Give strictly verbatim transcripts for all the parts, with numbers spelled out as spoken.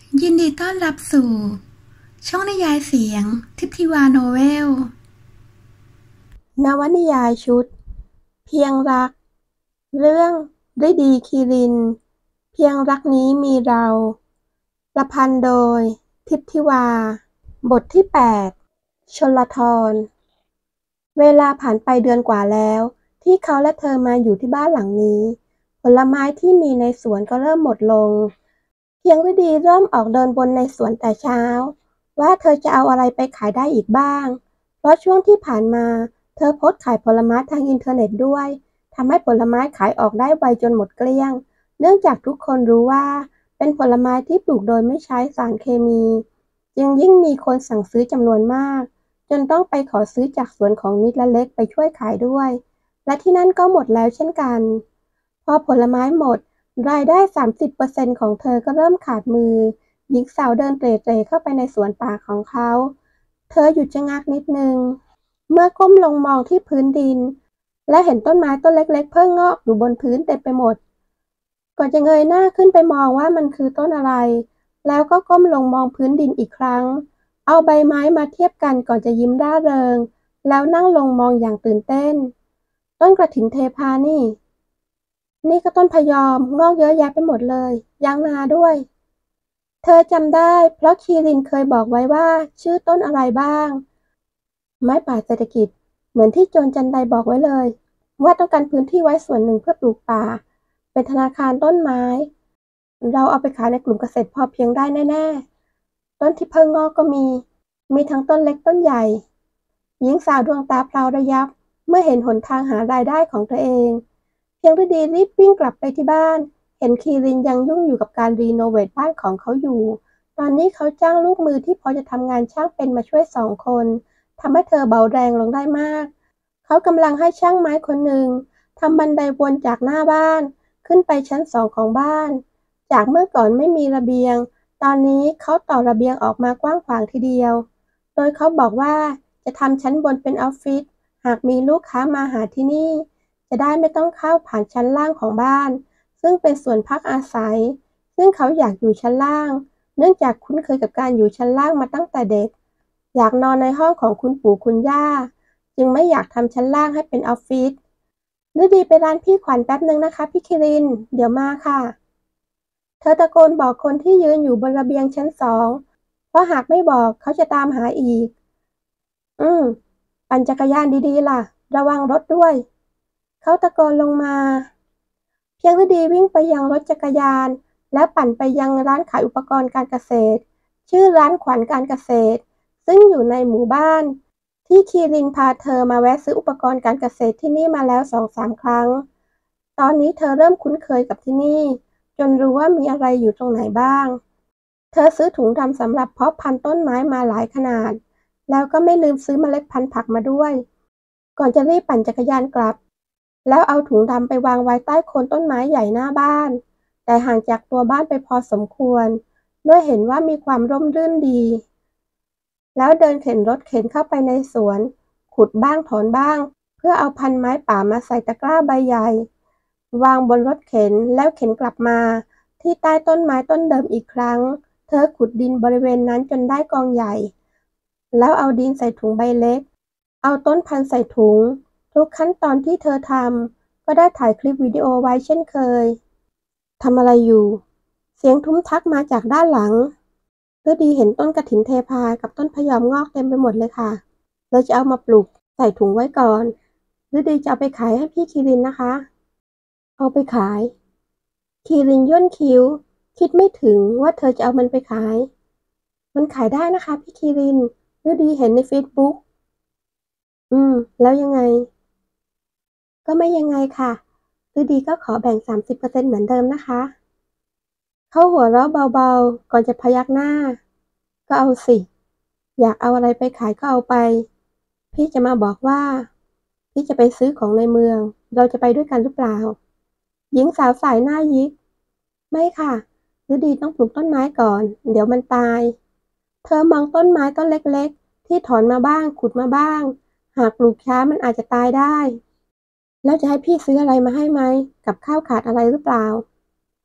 ยินดีต้อนรับสู่ช่องนิยายเสียงทิพย์ธิวาโนเวลนวนิยายชุดเพียงรักเรื่องฤดีคีรินเพียงรักนี้มีเราประพันธ์โดยทิพย์ธิวาบทที่แปดชลธรเวลาผ่านไปเดือนกว่าแล้วที่เขาและเธอมาอยู่ที่บ้านหลังนี้ผลไม้ที่มีในสวนก็เริ่มหมดลงเพียงฤดีเริ่มออกเดินบนในสวนแต่เช้าว่าเธอจะเอาอะไรไปขายได้อีกบ้างเพราะช่วงที่ผ่านมาเธอโพสต์ขายผลไม้ทางอินเทอร์เน็ตด้วยทำให้ผลไม้ขายออกได้ไวจนหมดเกลี้ยงเนื่องจากทุกคนรู้ว่าเป็นผลไม้ที่ปลูกโดยไม่ใช้สารเคมีจึงยิ่งมีคนสั่งซื้อจำนวนมากจนต้องไปขอซื้อจากสวนของนิดและเล็กไปช่วยขายด้วยและที่นั่นก็หมดแล้วเช่นกันพอผลไม้หมดรายได้ สามสิบเปอร์เซ็นต์ ของเธอก็เริ่มขาดมือหญิงสาวเดินเตร่ๆเข้าไปในสวนป่าของเขาเธอหยุดชะงักนิดนึงเมื่อก้มลงมองที่พื้นดินและเห็นต้นไม้ต้นเล็กๆเพิ่งงอกอยู่บนพื้นเต็มไปหมดก่อนจะเงยหน้าขึ้นไปมองว่ามันคือต้นอะไรแล้วก็ก้มลงมองพื้นดินอีกครั้งเอาใบไม้มาเทียบกันก่อนจะยิ้มร่าเริงแล้วนั่งลงมองอย่างตื่นเต้นต้นกระถินเทพานี่นี่ก็ต้นพะยอมงอกเยอะแยะไปหมดเลยยางนาด้วยเธอจำได้เพราะคีรินเคยบอกไว้ว่าชื่อต้นอะไรบ้างไม้ป่าเศรษฐกิจเหมือนที่โจรจันไดบอกไว้เลยว่าต้องการพื้นที่ไว้ส่วนหนึ่งเพื่อปลูกป่าเป็นธนาคารต้นไม้เราเอาไปขายในกลุ่มเกษตรพอเพียงได้แน่ๆต้นที่เพิ่งงอกก็มีมีทั้งต้นเล็กต้นใหญ่หญิงสาวดวงตาพลาวระยับเมื่อเห็นหนทางหารายได้ของตัวเองเพียงฤดีรีบวิ่งกลับไปที่บ้านเห็นคีรินยังยุ่งอยู่กับการรีโนเวทบ้านของเขาอยู่ตอนนี้เขาจ้างลูกมือที่พอจะทำงานช่างเป็นมาช่วยสองคนทำให้เธอเบาแรงลงได้มากเขากำลังให้ช่างไม้คนหนึ่งทำบันไดวนจากหน้าบ้านขึ้นไปชั้นสองของบ้านจากเมื่อก่อนไม่มีระเบียงตอนนี้เขาต่อระเบียงออกมากว้างขวางทีเดียวโดยเขาบอกว่าจะทำชั้นบนเป็นออฟฟิศหากมีลูกค้ามาหาที่นี่จะได้ไม่ต้องเข้าผ่านชั้นล่างของบ้านซึ่งเป็นส่วนพักอาศัยซึ่งเขาอยากอยู่ชั้นล่างเนื่องจากคุ้นเคยกับการอยู่ชั้นล่างมาตั้งแต่เด็กอยากนอนในห้องของคุณปู่คุณย่าจึงไม่อยากทำชั้นล่างให้เป็นออฟฟิศฤดีไปร้านพี่ขวัญแป๊บนึงนะคะพี่คิรินเดี๋ยวมาค่ะเธอตะโกนบอกคนที่ยืนอยู่บนระเบียงชั้นสองเพราะหากไม่บอกเขาจะตามหาอีกอืมปั่นจักรยานดีๆล่ะระวังรถด้วยเขาตะโกนลงมาเพียงฤดีวิ่งไปยังรถจักรยานและปั่นไปยังร้านขายอุปกรณ์การเกษตรชื่อร้านขวัญการเกษตรซึ่งอยู่ในหมู่บ้านที่คีรินพาเธอมาแวะซื้ออุปกรณ์การเกษตรที่นี่มาแล้วสองสามครั้งตอนนี้เธอเริ่มคุ้นเคยกับที่นี่จนรู้ว่ามีอะไรอยู่ตรงไหนบ้างเธอซื้อถุงดำสำหรับเพาะพันธุ์ต้นไม้มาหลายขนาดแล้วก็ไม่ลืมซื้อเมล็ดพันธุ์ผักมาด้วยก่อนจะรีบปั่นจักรยานกลับแล้วเอาถุงดำไปวางไว้ใต้โคนต้นไม้ใหญ่หน้าบ้านแต่ห่างจากตัวบ้านไปพอสมควรด้วยเห็นว่ามีความร่มรื่นดีแล้วเดินเข็นรถเข็นเข้าไปในสวนขุดบ้างถอนบ้างเพื่อเอาพันไม้ป่ามาใส่ตะกร้าใบใหญ่วางบนรถเข็นแล้วเข็นกลับมาที่ใต้ต้นไม้ต้นเดิมอีกครั้งเธอขุดดินบริเวณนั้นจนได้กองใหญ่แล้วเอาดินใส่ถุงใบเล็กเอาต้นพันธุ์ใส่ถุงทุกขั้นตอนที่เธอทำก็ได้ถ่ายคลิปวิดีโอไว้เช่นเคยทำอะไรอยู่เสียงทุ้มทักมาจากด้านหลังฤดีเห็นต้นกฐินเทพากับต้นพะยอมงอกเต็มไปหมดเลยค่ะเลยจะเอามาปลูกใส่ถุงไว้ก่อนฤดีจะเอาไปขายให้พี่คีรินนะคะเอาไปขายคีรินย่นคิ้วคิดไม่ถึงว่าเธอจะเอามันไปขายมันขายได้นะคะพี่คีรินฤดีเห็นในเฟซบุ๊กอืมแล้วยังไงก็ไม่ยังไงค่ะฤดีก็ขอแบ่ง สามสิบเปอร์เซ็นต์ เหมือนเดิมนะคะเขาหัวเราะเบาๆก่อนจะพยักหน้าก็เอาสิอยากเอาอะไรไปขายก็เอาไปพี่จะมาบอกว่าพี่จะไปซื้อของในเมืองเราจะไปด้วยกันหรือเปล่าหญิงสาวสายหน้ายิกไม่ค่ะฤดีต้องปลูกต้นไม้ก่อนเดี๋ยวมันตายเธอมองต้นไม้ต้นเล็กๆที่ถอนมาบ้างขุดมาบ้างหากปลูกช้ามันอาจจะตายได้แล้วจะให้พี่ซื้ออะไรมาให้ไหมกับข้าวขาดอะไรหรือเปล่า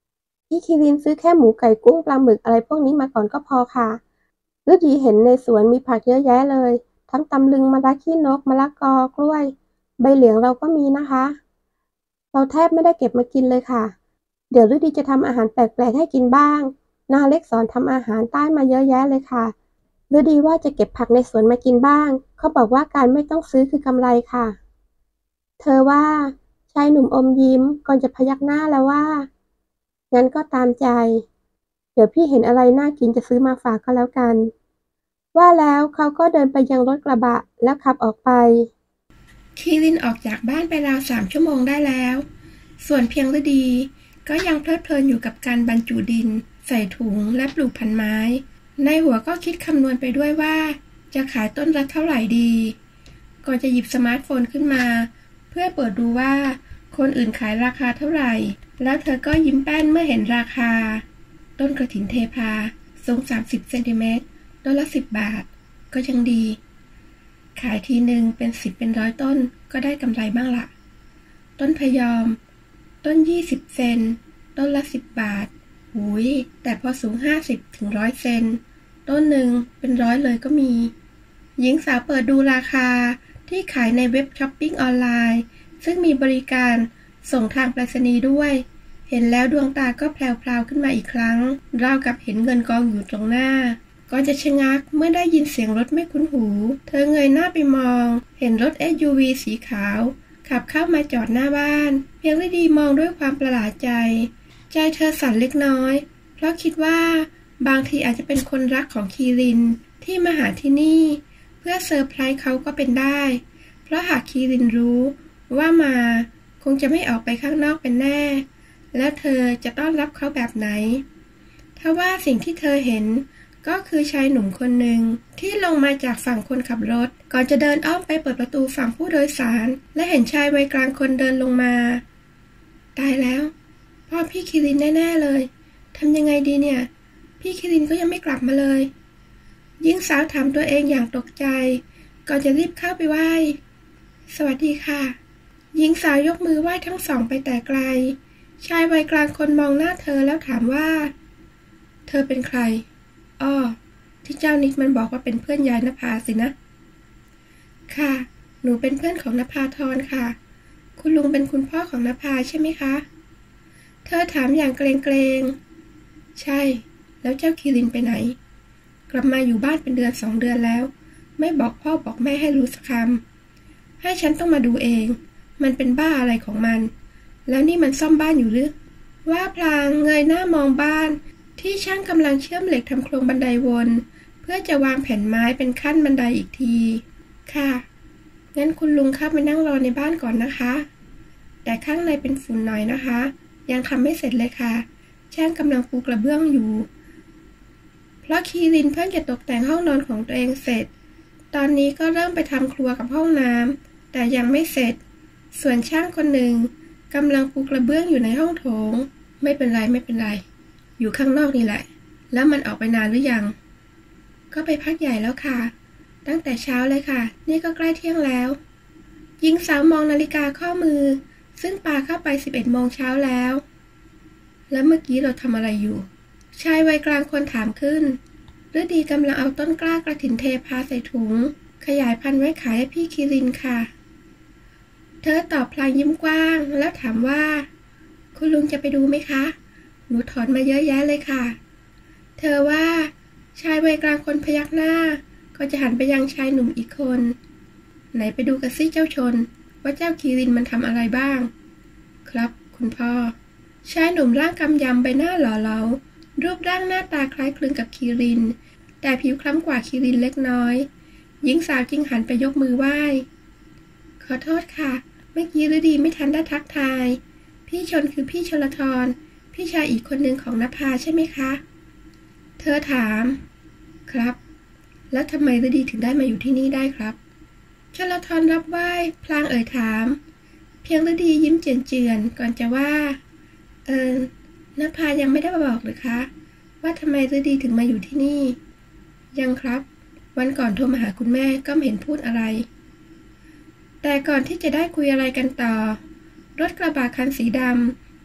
พี่คิรินซื้อแค่หมูไก่กุ้งปลาหมึกอะไรพวกนี้มาก่อนก็พอค่ะฤดีเห็นในสวนมีผักเยอะแยะเลยทั้งตำลึงมะระขี้นกมะละกอกล้วยใบเหลียงเราก็มีนะคะเราแทบไม่ได้เก็บมากินเลยค่ะเดี๋ยวฤดีจะทำอาหารแปลกๆให้กินบ้างนาเล็กสอนทำอาหารใต้มาเยอะแยะเลยค่ะฤดีว่าจะเก็บผักในสวนมากินบ้างเขาบอกว่าการไม่ต้องซื้อคือกำไรค่ะเธอว่าชายหนุ่มอมยิ้มก่อนจะพยักหน้าแล้วว่างั้นก็ตามใจเดี๋ยวพี่เห็นอะไรน่ากินจะซื้อมาฝากก็แล้วกันว่าแล้วเขาก็เดินไปยังรถกระบะแล้วขับออกไปคีรินออกจากบ้านไปราวสามชั่วโมงได้แล้วส่วนเพียงฤดีก็ยังเพลิดเพลินอยู่กับการบรรจุดินใส่ถุงและปลูกพันไม้ในหัวก็คิดคำนวณไปด้วยว่าจะขายต้นละเท่าไหร่ดีก่อนจะหยิบสมาร์ทโฟนขึ้นมาเพื่อเปิดดูว่าคนอื่นขายราคาเท่าไหร่แล้วเธอก็ยิ้มแป้นเมื่อเห็นราคาต้นกระถินเทพาทรงสามสิบเซนติเมตรต้นละสิบบาทก็ยังดีขายทีหนึ่งเป็นสิบเป็นร้อยต้นก็ได้กำไรบ้างละต้นพยอมต้นยี่สิบเซนต้นละสิบบาทหุยแต่พอสูงห้าสิบถึงร้อยเซนต้นหนึ่งเป็นร้อยเลยก็มีหญิงสาวเปิดดูราคาที่ขายในเว็บช้อปปิ้งออนไลน์ซึ่งมีบริการส่งทางไปรษณีย์ด้วยเห็นแล้วดวงตาก็แพลวๆขึ้นมาอีกครั้งราวกับเห็นเงินกองอยู่ตรงหน้าก่อนจะชะงักเมื่อได้ยินเสียงรถไม่คุ้นหูเธอเงยหน้าไปมองเห็นรถ เอส ยู วี สีขาวขับเข้ามาจอดหน้าบ้านเพียงฤดีมองด้วยความประหลาดใจใจเธอสั่นเล็กน้อยเพราะคิดว่าบางทีอาจจะเป็นคนรักของคีรินที่มาหาที่นี่เพื่อเซอร์ไพรส์เขาก็เป็นได้เพราะหากคีรินรู้ว่ามาคงจะไม่ออกไปข้างนอกเป็นแน่แล้วเธอจะต้อนรับเขาแบบไหนทว่าสิ่งที่เธอเห็นก็คือชายหนุ่มคนหนึ่งที่ลงมาจากฝั่งคนขับรถก่อนจะเดินอ้อมไปเปิดประตูฝั่งผู้โดยสารและเห็นชายวัยกลางคนเดินลงมาตายแล้วพ่อพี่คิรินแน่ๆเลยทำยังไงดีเนี่ยพี่คิรินก็ยังไม่กลับมาเลยหญิงสาวถามตัวเองอย่างตกใจก่อนจะรีบเข้าไปไหว้สวัสดีค่ะหญิงสาวยกมือไหว้ทั้งสองไปแต่ไกลชายวัยกลางคนมองหน้าเธอแล้วถามว่าเธอเป็นใครอ้อที่เจ้านิดมันบอกว่าเป็นเพื่อนยายนภาสินะค่ะหนูเป็นเพื่อนของนภาธรค่ะคุณลุงเป็นคุณพ่อของนภาใช่ไหมคะเธอถามอย่างเกรงๆใช่แล้วเจ้าคีรินไปไหนกลับมาอยู่บ้านเป็นเดือนสองเดือนแล้วไม่บอกพ่อบอกแม่ให้รู้สักคำให้ฉันต้องมาดูเองมันเป็นบ้าอะไรของมันแล้วนี่มันซ่อมบ้านอยู่หรือว่าพลางเงยหน้ามองบ้านที่ช่างกำลังเชื่อมเหล็กทำโครงบันไดวนเพื่อจะวางแผ่นไม้เป็นขั้นบันไดอีกทีค่ะงั้นคุณลุงเข้าไปนั่งรอในบ้านก่อนนะคะแต่ข้างในเป็นฝุ่นหน่อยนะคะยังทำไม่เสร็จเลยค่ะช่างกำลังปูกระเบื้องอยู่เพราะคีรินเพิ่งจะตกแต่งห้องนอนของตัวเองเสร็จตอนนี้ก็เริ่มไปทำครัวกับห้องน้ำแต่ยังไม่เสร็จส่วนช่างคนหนึ่งกำลังปูกระเบื้องอยู่ในห้องโถงไม่เป็นไรไม่เป็นไรอยู่ข้างนอกนี่แหละแล้วมันออกไปนานหรือยังก็ไปพักใหญ่แล้วค่ะตั้งแต่เช้าเลยค่ะนี่ก็ใกล้เที่ยงแล้วหญิงสาวมองนาฬิกาข้อมือซึ่งปาเข้าไปสิบเอ็ดโมงเช้าแล้วแล้วเมื่อกี้เราทำอะไรอยู่ชายวัยกลางคนถามขึ้นฤดีกำลังเอาต้นกล้ากระถินเทพาใส่ถุงขยายพันธุ์ไว้ขายให้พี่คิรินค่ะเธอตอบพลางยิ้มกว้างแล้วถามว่าคุณลุงจะไปดูไหมคะหนูถอนมาเยอะแยะเลยค่ะเธอว่าชายวัยกลางคนพยักหน้าก็จะหันไปยังชายหนุ่มอีกคนไหนไปดูกันสิเจ้าชนว่าเจ้าคีรินมันทำอะไรบ้างครับคุณพ่อชายหนุ่มร่างกำยำใบหน้าหล่อเหลารูปร่างหน้าตาคล้ายคลึงกับคีรินแต่ผิวคล้ำกว่าคีรินเล็กน้อยหญิงสาวจึงหันไปยกมือไหว้ขอโทษค่ะเมื่อกี้ฤดีไม่ทันได้ทักทายพี่ชนคือพี่ชลธรพี่ชายอีกคนหนึ่งของนภาใช่ไหมคะเธอถามครับแล้วทำไมฤดีถึงได้มาอยู่ที่นี่ได้ครับชลธรรับไหว้พลางเอ่ยถามเพียงฤดียิ้มเจือนๆก่อนจะว่าเออนภายังไม่ได้บอกหรือคะว่าทำไมฤดีถึงมาอยู่ที่นี่ยังครับวันก่อนโทรมาหาคุณแม่ก็ไม่เห็นพูดอะไรแต่ก่อนที่จะได้คุยอะไรกันต่อรถกระบะคันสีดำที่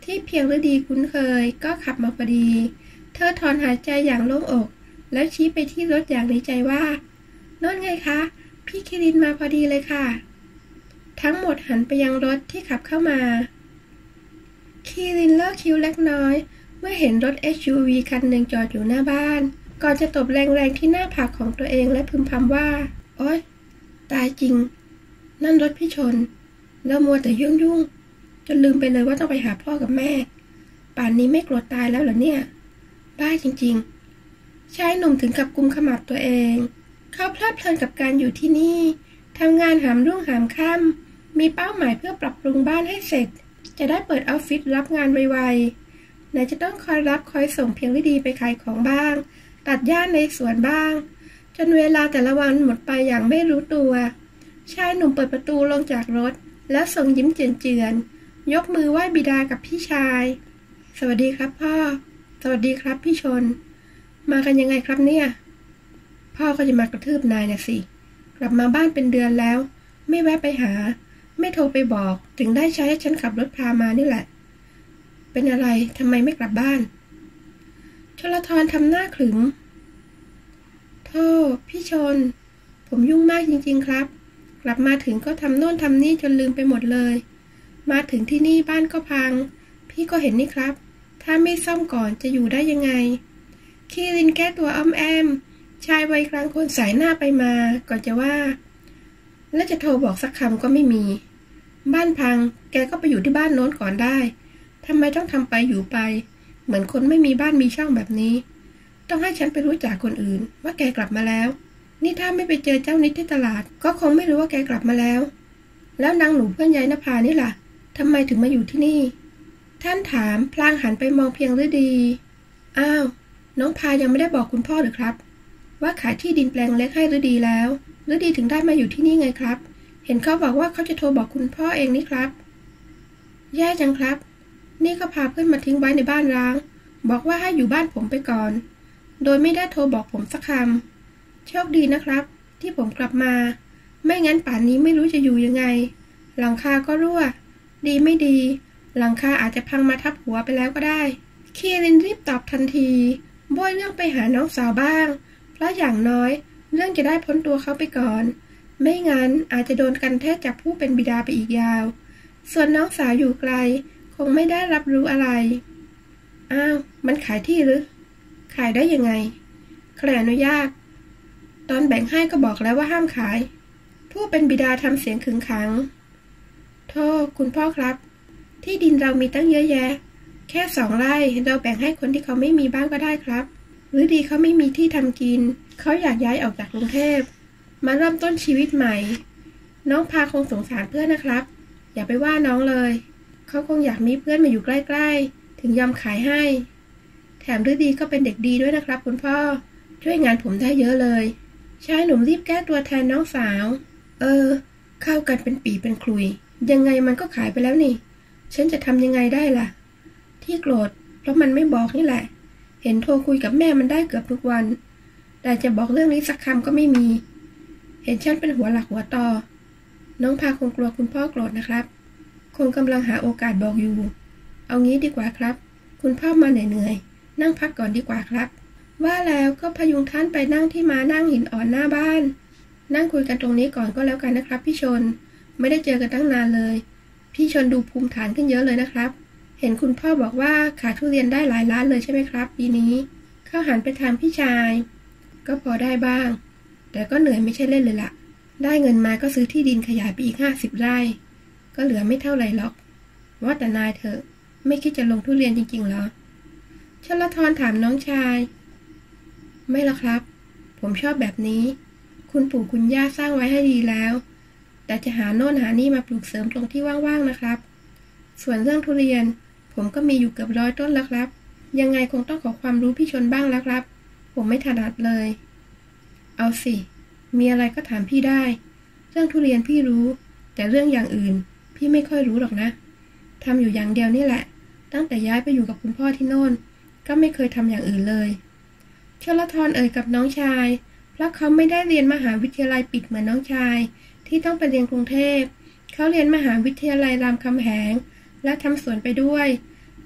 ที่เพียงฤดีคุ้นเคยก็ขับมาพอดีเธอถอนหายใจอย่างโล่งอกแล้วชี้ไปที่รถอย่างดีใจว่าโน่นไงคะพี่คิรินมาพอดีเลยค่ะทั้งหมดหันไปยังรถที่ขับเข้ามาคิรินเลิกคิ้วเล็กน้อยเมื่อเห็นรถ เอส ยู วี คันหนึ่งจอดอยู่หน้าบ้านก่อนจะตบแรงๆที่หน้าผากของตัวเองและพึมพำว่าโอ๊ยตายจริงนั่นรถพี่ชนแล้วมัวแต่ยุ่งยุ่งจนลืมไปเลยว่าต้องไปหาพ่อกับแม่ป่านนี้ไม่โกรธตายแล้วเหรอเนี่ยบ้าจริงๆชายหนุ่มถึงกับกุมขมับตัวเองเขาเพลิดเพลินกับการอยู่ที่นี่ทำงานหามรุ่งหามค่ำมีเป้าหมายเพื่อปรับปรุงบ้านให้เสร็จจะได้เปิดออฟฟิศรับงานไวๆไหนจะต้องคอยรับคอยส่งเพียงฤดีไปขายของบ้างตัดหญ้าในสวนบ้างจนเวลาแต่ละวันหมดไปอย่างไม่รู้ตัวชายหนุ่มเปิดประตูลงจากรถแล้วส่งยิ้มเจือนๆยกมือไหว้บิดากับพี่ชายสวัสดีครับพ่อสวัสดีครับพี่ชนมากันยังไงครับเนี่ยพ่อก็จะมากระทืบนายนะสิกลับมาบ้านเป็นเดือนแล้วไม่แวะไปหาไม่โทรไปบอกถึงได้ใช้ให้ฉันขับรถพามานี่แหละเป็นอะไรทำไมไม่กลับบ้านชลธรทำหน้าขรึมโธ่พี่ชนผมยุ่งมากจริงๆครับกลับมาถึงก็ทำโน่นทำนี่จนลืมไปหมดเลยมาถึงที่นี่บ้านก็พังพี่ก็เห็นนี่ครับถ้าไม่ซ่อมก่อนจะอยู่ได้ยังไงคีรินแก้ตัวอ้อมแอมชายวัยกลางคนสายหน้าไปมาก่อนจะว่าแล้วจะโทรบอกสักคำก็ไม่มีบ้านพังแกก็ไปอยู่ที่บ้านโน้นก่อนได้ทำไมต้องทำไปอยู่ไปเหมือนคนไม่มีบ้านมีช่องแบบนี้ต้องให้ฉันไปรู้จักคนอื่นว่าแกกลับมาแล้วนี่ถ้าไม่ไปเจอเจ้านิดที่ตลาดก็คงไม่รู้ว่าแกกลับมาแล้วแล้วนางหนูเพื่อนยายนภานี่ล่ะทำไมถึงมาอยู่ที่นี่ท่านถามพลางหันไปมองเพียงฤดีอ้าวน้องพายังไม่ได้บอกคุณพ่อหรือครับว่าขายที่ดินแปลงเล็กให้ฤดีแล้วฤดีถึงได้มาอยู่ที่นี่ไงครับเห็นเขาบอกว่าเขาจะโทรบอกคุณพ่อเองนี่ครับแย่จังครับนี่ก็พาเพื่อนมาทิ้งไว้ในบ้านร้างบอกว่าให้อยู่บ้านผมไปก่อนโดยไม่ได้โทรบอกผมสักคำโชคดีนะครับที่ผมกลับมาไม่งั้นป่านนี้ไม่รู้จะอยู่ยังไงหลังคาก็รั่วดีไม่ดีหลังคาอาจจะพังมาทับหัวไปแล้วก็ได้คีรินรีบตอบทันทีบ่อยเรื่องไปหาน้องสาวบ้างเพราะอย่างน้อยเรื่องจะได้พ้นตัวเขาไปก่อนไม่งั้นอาจจะโดนกันแทษจากผู้เป็นบิดาไปอีกยาวส่วนน้องสาวอยู่ไกลคงไม่ได้รับรู้อะไรอ้าวมันขายที่หรือขายได้ยังไงใครอนุญาตตอนแบ่งให้ก็บอกแล้วว่าห้ามขายผู้เป็นบิดาทำเสียงขึงขังโธ่คุณพ่อครับที่ดินเรามีตั้งเยอะแยะแค่สองไร่เราแบ่งให้คนที่เขาไม่มีบ้างก็ได้ครับหรือดีเขาไม่มีที่ทำกินเขาอยากย้ายออกจากกรุงเทพมาเริ่มต้นชีวิตใหม่น้องพาคงสงสารเพื่อนนะครับอย่าไปว่าน้องเลยเขาคงอยากมีเพื่อนมาอยู่ใกล้ๆถึงยอมขายให้แถมฤดีก็เป็นเด็กดีด้วยนะครับคุณพ่อช่วยงานผมได้เยอะเลยชายหนุ่มรีบแก้ตัวแทนน้องสาวเออเข้ากันเป็นปีเป็นคลุยยังไงมันก็ขายไปแล้วนี่ฉันจะทำยังไงได้ล่ะที่โกรธเพราะมันไม่บอกนี่แหละเห็นโทรคุยกับแม่มันได้เกือบทุกวันแต่จะบอกเรื่องนี้สักคำก็ไม่มีเห็นฉันเป็นหัวหลักหัวตอน้องพาคงกลัวคุณพ่อโกรธนะครับคงกำลังหาโอกาสบอกอยู่เอางี้ดีกว่าครับคุณพ่อมาเหนื่อยๆนั่งพักก่อนดีกว่าครับว่าแล้วก็พยุงท่านไปนั่งที่ม้านั่งหินอ่อนหน้าบ้านนั่งคุยกันตรงนี้ก่อนก็แล้วกันนะครับพี่ชนไม่ได้เจอกันตั้งนานเลยพี่ชนดูภูมิฐานขึ้นเยอะเลยนะครับเห็นคุณพ่อบอกว่าขายทุเรียนได้หลายล้านเลยใช่ไหมครับปีนี้เขาหันไปทางพี่ชายก็พอได้บ้างแต่ก็เหนื่อยไม่ใช่เล่นเลยล่ะได้เงินมาก็ซื้อที่ดินขยายไปอีกห้าสิบไร่ก็เหลือไม่เท่าไหร่หรอกว่าแต่นายเถอะไม่คิดจะลงทุเรียนจริงๆเหรอชลธรถามน้องชายไม่ละครับผมชอบแบบนี้คุณปู่คุณย่าสร้างไว้ให้ดีแล้วแต่จะหาโน่นหานี่มาปลูกเสริมตรงที่ว่างๆนะครับส่วนเรื่องทุเรียนผมก็มีอยู่เกือบร้อยต้นแล้วครับยังไงคงต้องขอความรู้พี่ชนบ้างแล้วครับผมไม่ถนัดเลยเอาสิมีอะไรก็ถามพี่ได้เรื่องทุเรียนพี่รู้แต่เรื่องอย่างอื่นพี่ไม่ค่อยรู้หรอกนะทำอยู่อย่างเดียวนี่แหละตั้งแต่ย้ายไปอยู่กับคุณพ่อที่โน่นก็ไม่เคยทำอย่างอื่นเลยชลธรเอ่ยกับน้องชายเพราะเขาไม่ได้เรียนมหาวิทยาลัยปิดเหมือนน้องชายที่ต้องไปเรียนกรุงเทพเขาเรียนมหาวิทยาลัยรามคำแหงและทำสวนไปด้วย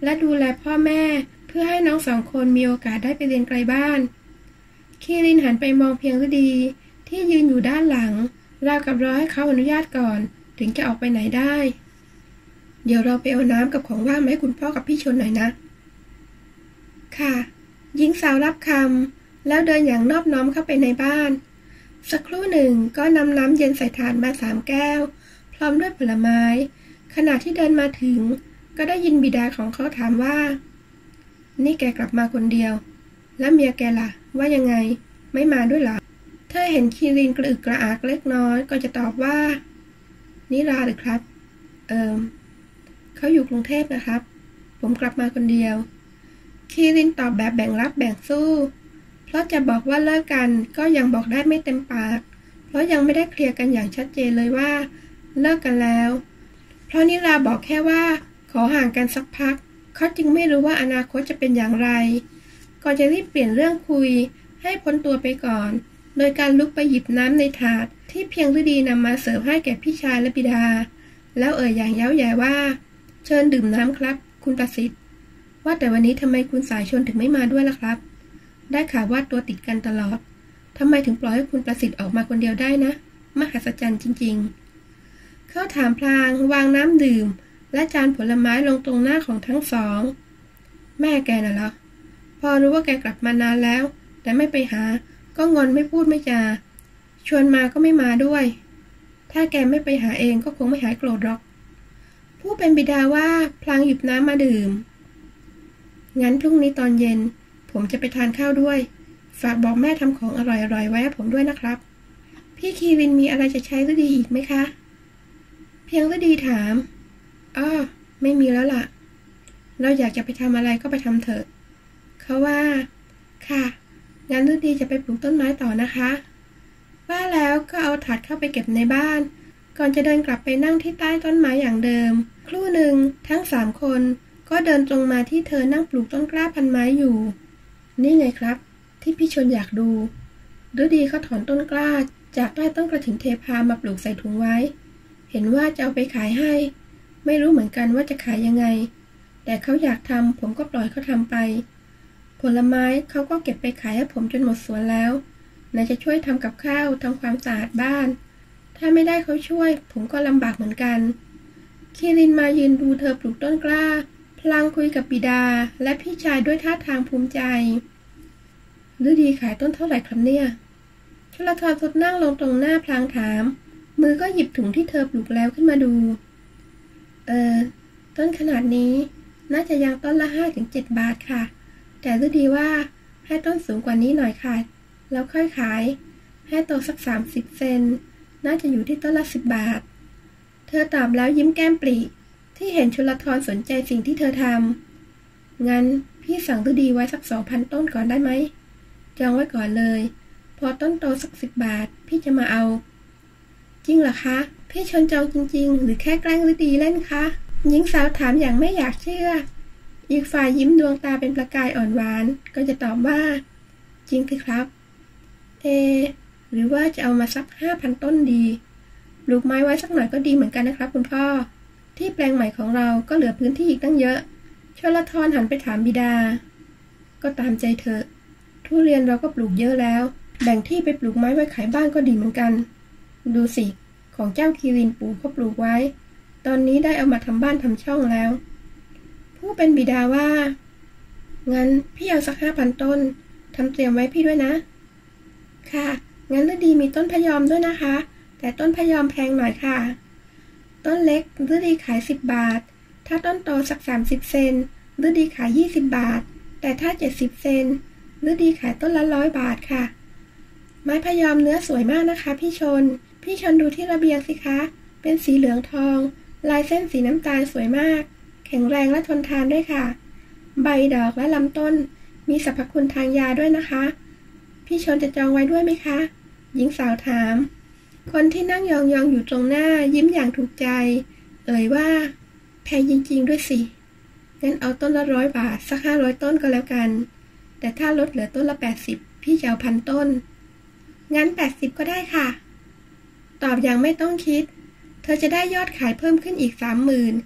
และดูแลพ่อแม่เพื่อให้น้องสองคนมีโอกาสได้ไปเรียนไกลบ้านคีรินหันไปมองเพียงฤดีที่ยืนอยู่ด้านหลังราวกับรอให้เขาอนุญาตก่อนถึงจะออกไปไหนได้เดี๋ยวเราไปเอาน้ำกับของว่างมาให้คุณพ่อกับพี่ชนหน่อยนะค่ะหญิงสาวรับคำแล้วเดินอย่างนอบน้อมเข้าไปในบ้านสักครู่หนึ่งก็นำน้ำเย็นใส่ถาดมาสามแก้วพร้อมด้วยผลไม้ขณะที่เดินมาถึงก็ได้ยินบิดาของเขาถามว่านี่แกกลับมาคนเดียวแล้วเมียแกล่ะว่ายังไงไม่มาด้วยหรอถ้าเห็นคีรินกระอึกกระอักเล็กน้อยก็จะตอบว่านิราหรือครับเอิมเขาอยู่กรุงเทพนะครับผมกลับมาคนเดียวคีรินตอบแบบแบ่งรับแบ่งสู้เพราะจะบอกว่าเลิกกันก็ยังบอกได้ไม่เต็มปากเพราะยังไม่ได้เคลียร์กันอย่างชัดเจนเลยว่าเลิกกันแล้วเพราะนิราบอกแค่ว่าขอห่างกันสักพักเขาจึงไม่รู้ว่าอนาคตจะเป็นอย่างไรก่อนจะรีบเปลี่ยนเรื่องคุยให้พ้นตัวไปก่อนโดยการลุกไปหยิบน้ำในถาดที่เพียงฤดีนำมาเสิร์ฟให้แก่พี่ชายและบิดาแล้วเอ่ยอย่างเย้าแย่ว่าเชิญดื่มน้ำครับคุณประสิทธิ์ว่าแต่วันนี้ทำไมคุณสายชนถึงไม่มาด้วยล่ะครับได้ข่าวว่าตัวติดกันตลอดทำไมถึงปล่อยให้คุณประสิทธิ์ออกมาคนเดียวได้นะมหัศจรรย์จริงๆเขาถามพลางวางน้ำดื่มและจานผลไม้ลงตรงหน้าของทั้งสองแม่แกน่ะเหรอพอรู้ว่าแกกลับมานานแล้วแต่ไม่ไปหาก็งอนไม่พูดไม่จาชวนมาก็ไม่มาด้วยถ้าแกไม่ไปหาเองก็คงไม่หายโกรธหรอกผู้เป็นบิดาว่าพลางหยิบน้ำมาดื่มงั้นพรุ่งนี้ตอนเย็นผมจะไปทานข้าวด้วยฝากบอกแม่ทำของอร่อยๆไว้ให้ผมด้วยนะครับพี่คีรินมีอะไรจะใช้ฤดีอีกไหมคะเพียงฤดีถามอ้อไม่มีแล้วล่ะเราอยากจะไปทำอะไรก็ไปทำเถอะเขาว่าค่ะงั้นฤดีจะไปปลูกต้นไม้ต่อนะคะว่าแล้วก็เอาถาดเข้าไปเก็บในบ้านก่อนจะเดินกลับไปนั่งที่ใต้ต้นไม้อย่างเดิมครู่หนึ่งทั้งสามคนก็เดินตรงมาที่เธอนั่งปลูกต้นกล้าพันไม้อยู่นี่ไงครับที่พี่ชนอยากดูฤดีเขาถอนต้นกล้าจากใต้ต้นกระถิ่นเทพามาปลูกใส่ถุงไว้เห็นว่าจะเอาไปขายให้ไม่รู้เหมือนกันว่าจะขายยังไงแต่เขาอยากทำผมก็ปล่อยเขาทำไปผลไม้เขาก็เก็บไปขายให้ผมจนหมดสวนแล้วไหนจะช่วยทำกับข้าวทำความสะอาดบ้านถ้าไม่ได้เขาช่วยผมก็ลำบากเหมือนกันคีรินมายืนดูเธอปลูกต้นกล้าพลางคุยกับบิดาและพี่ชายด้วยท่าทางภูมิใจฤดีขายต้นเท่าไหร่ครับเนี่ยชลธรสุดนั่งลงตรงหน้าพลางถามมือก็หยิบถุงที่เธอปลูกแล้วขึ้นมาดูเออต้นขนาดนี้น่าจะยังต้นละ ห้าถึงเจ็ด บาทค่ะแต่ฤดีว่าให้ต้นสูงกว่านี้หน่อยค่ะแล้วค่อยขายให้โตสักสามสิบเซนน่าจะอยู่ที่ต้นละสิบบาทเธอตอบแล้วยิ้มแก้มปริที่เห็นชลธรสนใจสิ่งที่เธอทำงั้นพี่สั่งฤดีไว้สักสองพันต้นก่อนได้ไหมจองไว้ก่อนเลยพอต้นโตสักสิบบาทพี่จะมาเอาจริงเหรอคะพี่ชนจองจริงๆหรือแค่แกล้งฤดีเล่นคะหญิงสาวถามอย่างไม่อยากเชื่ออีกฝ่ายยิ้มดวงตาเป็นประกายอ่อนหวานก็จะตอบว่าจริงสิครับเอหรือว่าจะเอามาสักห้าพันต้นดีปลูกไม้ไว้สักหน่อยก็ดีเหมือนกันนะครับคุณพ่อที่แปลงใหม่ของเราก็เหลือพื้นที่อีกตั้งเยอะชลธรหันไปถามบิดาก็ตามใจเธอทุเรียนเราก็ปลูกเยอะแล้วแบ่งที่ไปปลูกไม้ไว้ขายบ้านก็ดีเหมือนกันดูสิของเจ้าคีรินปู่ก็ปลูกไว้ตอนนี้ได้เอามาทำบ้านทำช่องแล้วผู้เป็นบิดาว่างั้นพี่เอาสักห้าพันต้นทำเตรียมไว้พี่ด้วยนะค่ะงั้นฤดีมีต้นพะยอมด้วยนะคะแต่ต้นพะยอมแพงหน่อยค่ะต้นเล็กฤดีขายสิบบาทถ้าต้นโตสักสามสิบเซนฤดีขายยี่สิบบาทแต่ถ้าเจ็ดสิบเซนฤดีขายต้นละร้อยบาทค่ะไม้พะยอมเนื้อสวยมากนะคะพี่ชนพี่ชนดูที่ระเบียงสิคะเป็นสีเหลืองทองลายเส้นสีน้ำตาลสวยมากแข็งแรงและทนทานด้วยค่ะใบดอกและลำต้นมีสรรพคุณทางยาด้วยนะคะพี่ชนจะจองไว้ด้วยไหมคะหญิงสาวถามคนที่นั่งยองๆอยู่ตรงหน้ายิ้มอย่างถูกใจเอ่ยว่าแพงจริงๆด้วยสิงั้นเอาต้นละร้อยบาทสักห้าร้อยต้นก็แล้วกันแต่ถ้าลดเหลือต้นละแปดสิบพี่จะเอาพันต้นงั้นแปดสิบก็ได้ค่ะตอบอย่างไม่ต้องคิดเธอจะได้ยอดขายเพิ่มขึ้นอีกสามหมื่น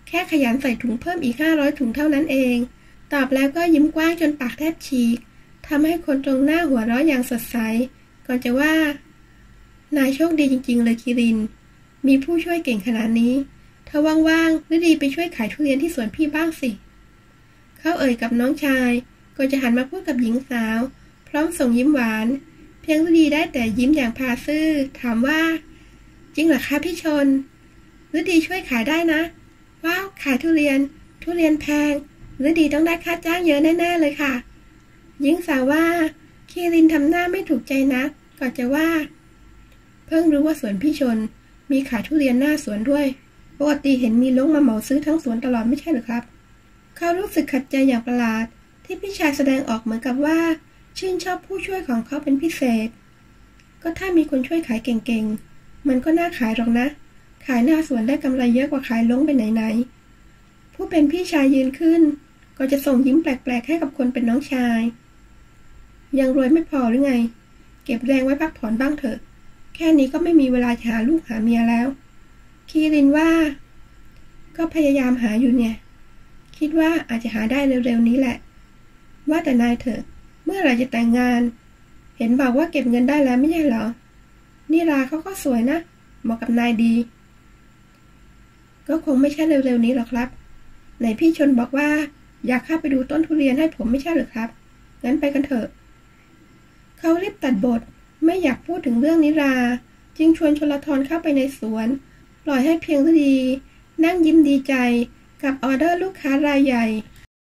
แค่ขยันใส่ถุงเพิ่มอีกห้าร้อยถุงเท่านั้นเองตอบแล้วก็ยิ้มกว้างจนปากแทบฉีกทำให้คนตรงหน้าหัวเราะอย่างสดใสก่อนจะว่านายโชคดีจริงๆเลยคิรินมีผู้ช่วยเก่งขนาดนี้ถ้าว่างๆฤดีไปช่วยขายทุเรียนที่สวนพี่บ้างสิเขาเอ่ยกับน้องชายก่อนจะหันมาพูดกับหญิงสาวพร้อมส่งยิ้มหวานเพียงฤดีได้แต่ยิ้มอย่างพาซื่อถามว่าจริงเหรอคะพี่ชนฤดีช่วยขายได้นะว้าวขายทุเรียนทุเรียนแพงฤดีต้องได้ค่าจ้างเยอะแน่ๆเลยค่ะหญิงสาวว่าคิรินทำหน้าไม่ถูกใจนักก่อนจะว่าเพิ่งรู้ว่าสวนพี่ชนมีขายทุเรียนหน้าสวนด้วยปกติเห็นมีลงมาเหมาซื้อทั้งสวนตลอดไม่ใช่หรือครับเขารู้สึกขัดใจอย่างประหลาดที่พี่ชายแสดงออกเหมือนกับว่าชื่นชอบผู้ช่วยของเขาเป็นพิเศษก็ถ้ามีคนช่วยขายเก่งๆมันก็น่าขายหรอกนะขายหน้าสวนได้กำไรเยอะกว่าขายลงไปไหนๆผู้เป็นพี่ชายยืนขึ้นก็จะส่งยิ้มแปลกๆให้กับคนเป็นน้องชายยังรวยไม่พอหรือไงเก็บแรงไว้พักผ่อนบ้างเถอะแค่นี้ก็ไม่มีเวลาหาลูกหาเมียแล้วคีรินว่าก็พยายามหาอยู่เนี่ยคิดว่าอาจจะหาได้เร็วๆนี้แหละว่าแต่นายเถอะเมื่อไหร่จะแต่งงานเห็นบอกว่าเก็บเงินได้แล้วไม่ใช่เหรอนิราเขาก็สวยนะเหมาะกับนายดีก็คงไม่ใช่เร็วๆนี้หรอกครับไหนพี่ชนบอกว่าอยากเข้าไปดูต้นทุเรียนให้ผมไม่ใช่หรือครับงั้นไปกันเถอะเขารีบตัดบทไม่อยากพูดถึงเรื่องนิราจึงชวนชลธรเข้าไปในสวนปล่อยให้เพียงฤดีนั่งยิ้มดีใจกับออเดอร์ลูกค้ารายใหญ่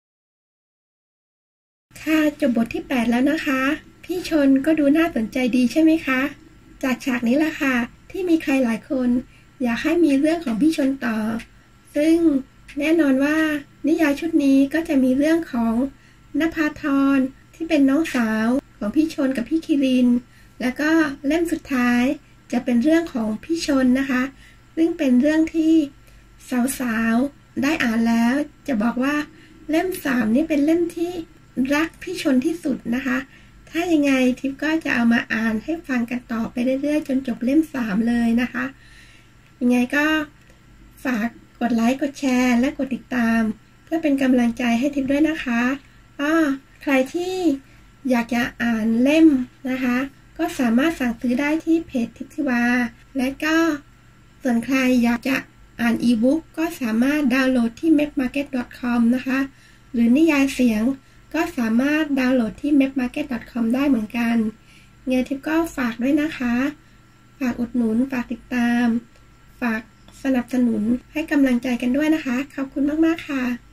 ค่ะจบบทที่แปดแล้วนะคะพี่ชนก็ดูน่าสนใจดีใช่ไหมคะจากฉากนี้ล่ะค่ะที่มีใครหลายคนอยากให้มีเรื่องของพี่ชนต่อซึ่งแน่นอนว่านิยายชุดนี้ก็จะมีเรื่องของณภาธรที่เป็นน้องสาวของพี่ชนกับพี่คิรินแล้วก็เล่มสุดท้ายจะเป็นเรื่องของพี่ชนนะคะซึ่งเป็นเรื่องที่สาวๆได้อ่านแล้วจะบอกว่าเล่มสามนี่เป็นเล่มที่รักพี่ชนที่สุดนะคะถ้ายังไงทิพย์ก็จะเอามาอ่านให้ฟังกันต่อไปเรื่อยๆจนจบเล่มสามเลยนะคะยังไงก็ฝากกดไลค์กดแชร์และกดติดตามเพื่อเป็นกำลังใจให้ทิพย์ด้วยนะคะอ้อใครที่อยากจะอ่านเล่มนะคะก็สามารถสั่งซื้อได้ที่เพจทิพย์ธิวาและก็ส่วนใครอยากจะอ่านอีบุ๊กก็สามารถดาวน์โหลดที่ แมปมาร์เก็ต ดอท คอม นะคะหรือนิยายเสียงก็สามารถดาวน์โหลดที่ แมปมาร์เก็ต ดอท คอม ได้เหมือนกันเงินทิพย์ก็ฝากด้วยนะคะฝากอุดหนุนฝากติดตามฝากสนับสนุนให้กำลังใจกันด้วยนะคะขอบคุณมากๆค่ะ